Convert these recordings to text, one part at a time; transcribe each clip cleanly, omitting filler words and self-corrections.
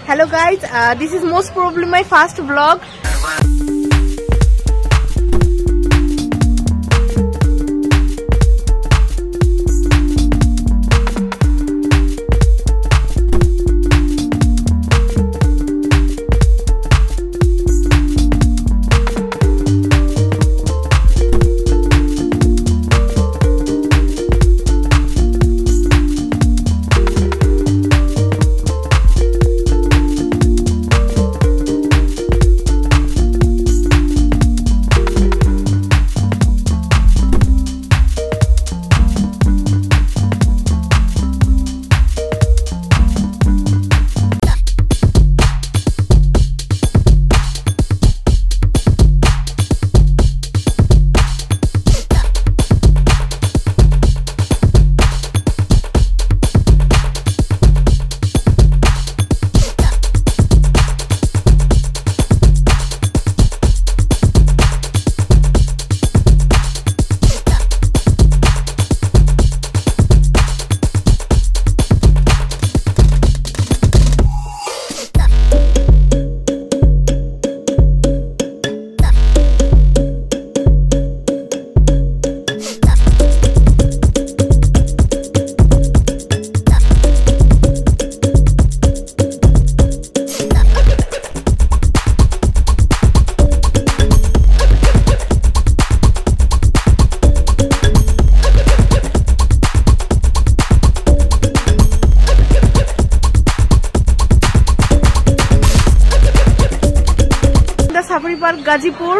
Hello guys, this is most probably my first vlog. Safari Park, Gazipur.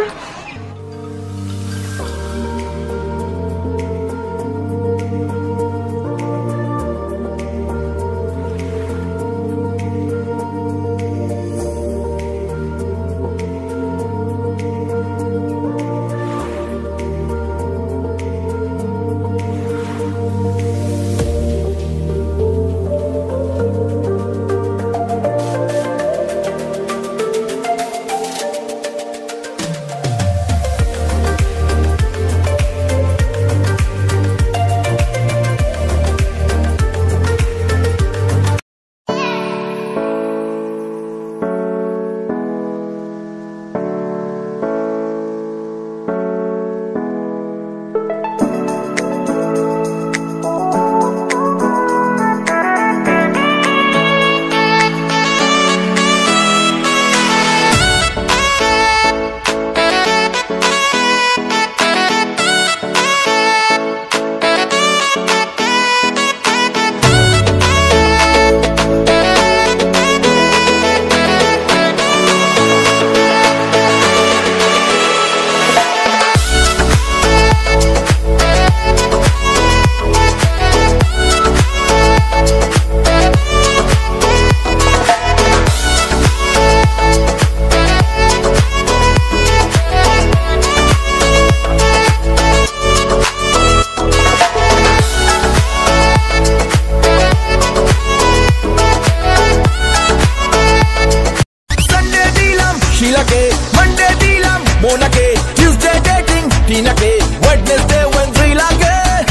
Monday dealam Mona ke, Tuesday dating Tina ke, Wednesday Wendrila ke,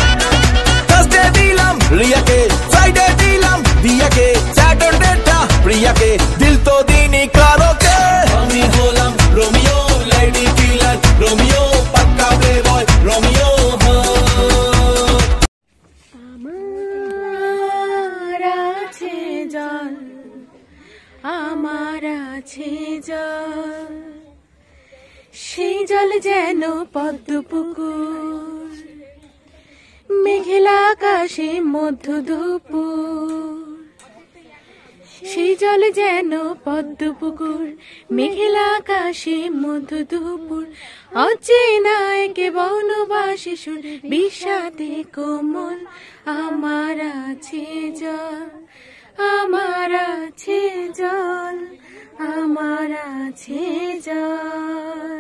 Thursday dealam Ria ke, Friday dealam Dia ke, Saturday ta Priya ke, dil to dini karo ke. Ami holam Romeo, lady killer Romeo, pakka playboy Romeo. আমার আছে জল, সেই জল যেন পদ্ম পুকুর, মেঘলা আকাশে মধ্য দুপুর। সেই জল যেন পদ্ম পুকুর, মেঘলা আকাশে মধ্য দুপুর। অচেনা একে বনবাসী সুর, বিষাদে কোমল আমার আছে জল, আমার আছে জল, আমার আছে জল।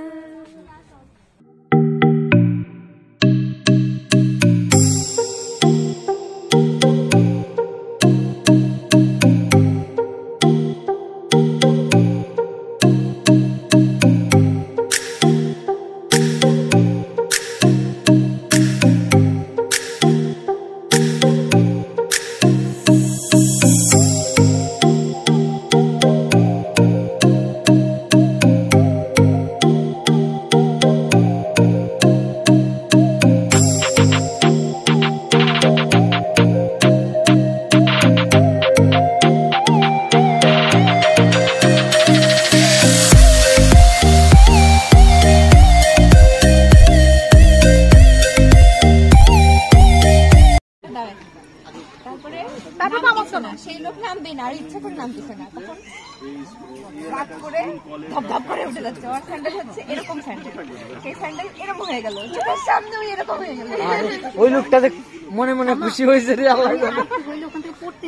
তারপর নামছে না, সেই লোক নামবে না আর ইচ্ছা করে নামতেছে না, তখন রাত করে ধপ করে উঠে যাচ্ছে। আমার স্যান্ডেল হচ্ছে এরকম স্যান্ডেল, সেই স্যান্ডেল এরকম হয়ে গেল, চোখের সামনে ওই এরকম হয়ে গেল। ওই লোকটা যে মনে মনে খুশি হয়েছে রে আল্লাহ জানে। ওই ওখান থেকে পড়তে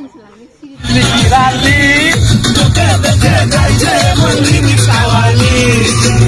গেছিলাম।